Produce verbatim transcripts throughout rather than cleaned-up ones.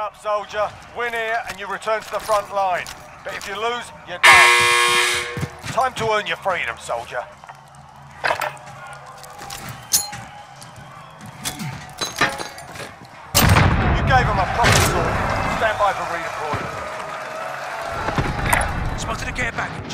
up, soldier. Win here and you return to the front line. But if you lose, you're done. Time to earn your freedom, soldier. You gave him a proper sword. Stand by for redeployment. Spotted a care package.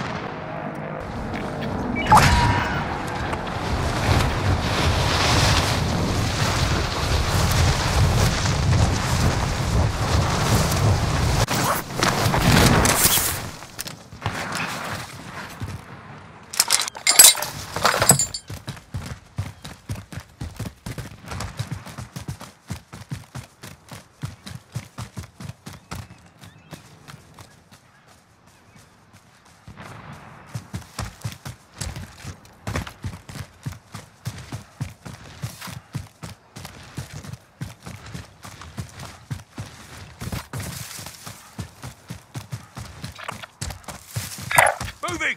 Moving!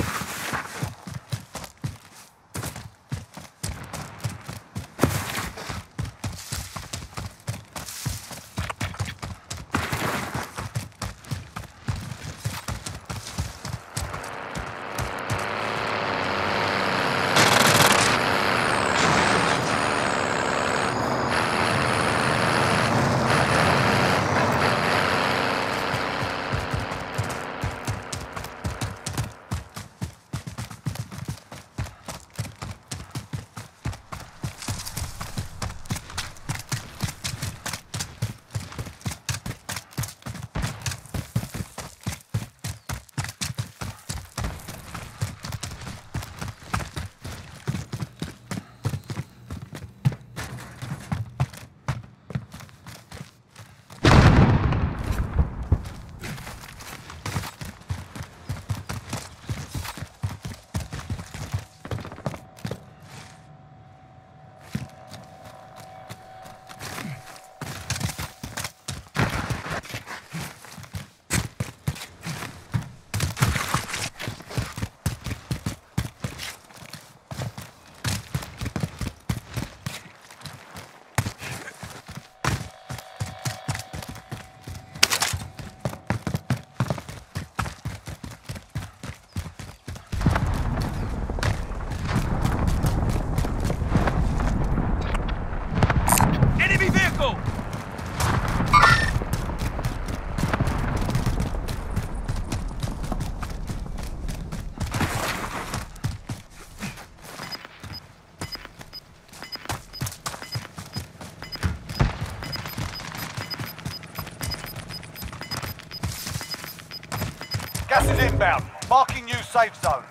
Gas is inbound. Marking new safe zone.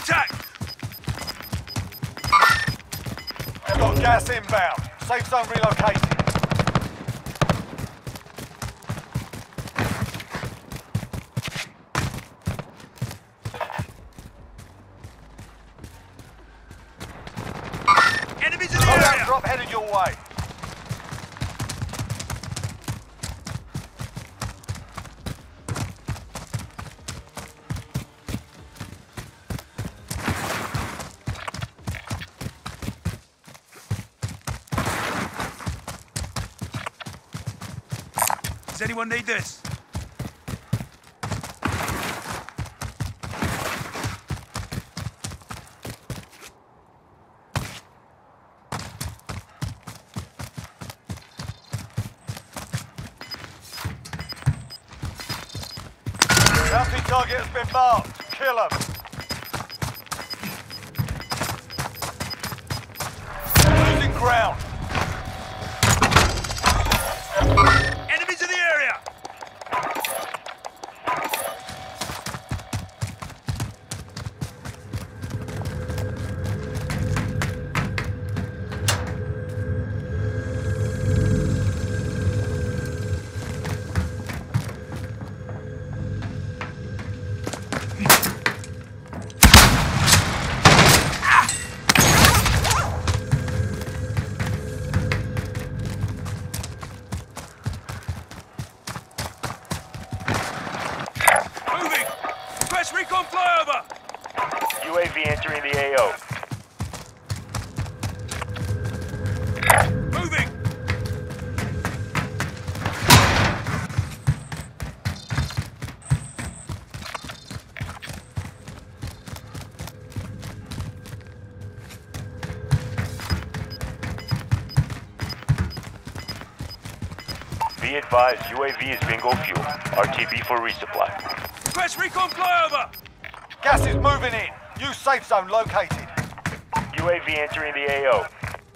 attack! We've got gas inbound. Safe zone relocated. Enemies in the Loadout area! drop headed your way. Does anyone need this? Bounty target has been marked. Kill him. Losing ground. Enemies in the area! Moving! Request recon flyover! U A V entering the A O. Moving! Be advised, U A V is bingo fuel. R T B for resupply. Request recon flyover! Gas is moving in. New safe zone located. U A V entering the A O.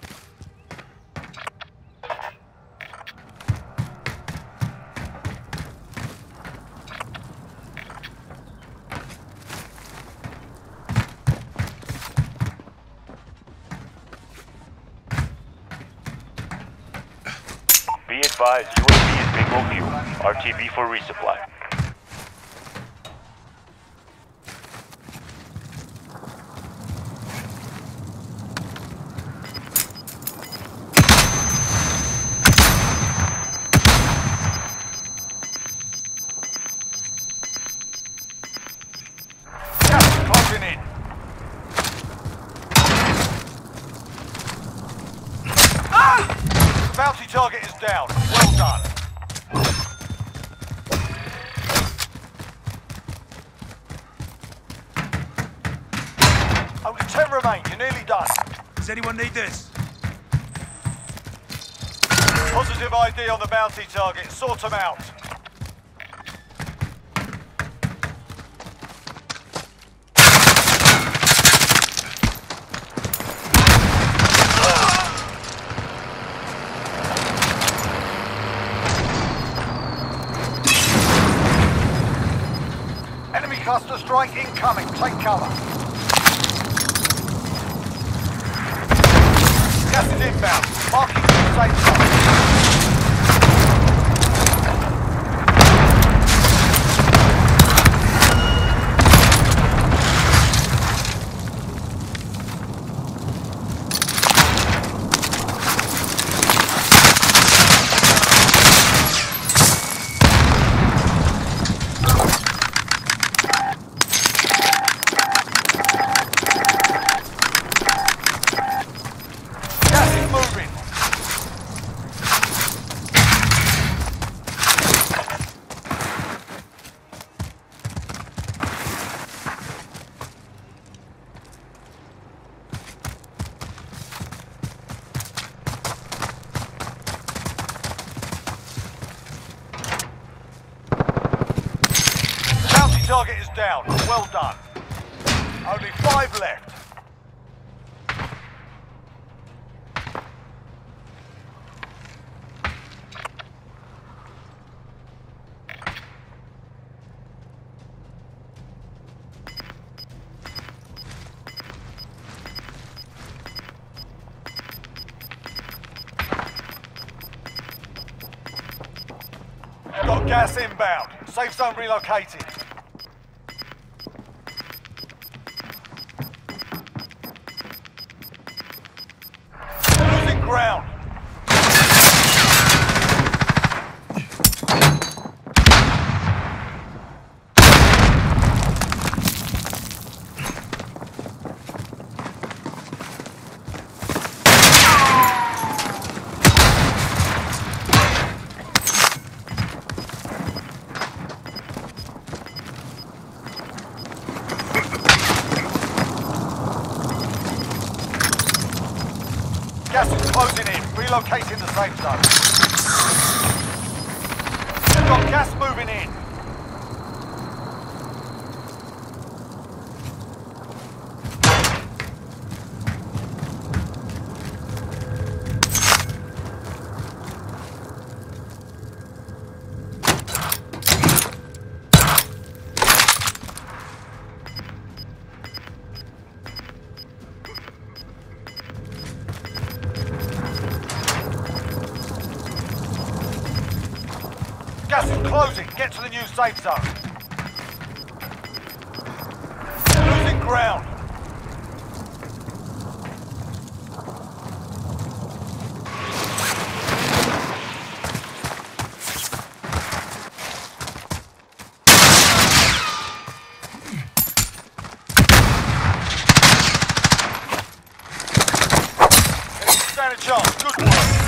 Be advised, U A V is bingo fuel. R T B for resupply. Gas is closing in. The bounty target is down. Well done. Only ten remain. You're nearly done. Does anyone need this? Positive I D on the bounty target. Sort them out. Enemy cluster strike incoming. Take cover. Gas is inbound. Marking the safe zone. Gas is moving. Bounty target is down. Well done. Only five left. Gas inbound. Safe zone relocated. Losing ground. Gas is closing in. Relocating the safe zone. We've got gas moving in. Gas is closing. Get to the new safe zone. Losing ground. Stand a chance. Good work.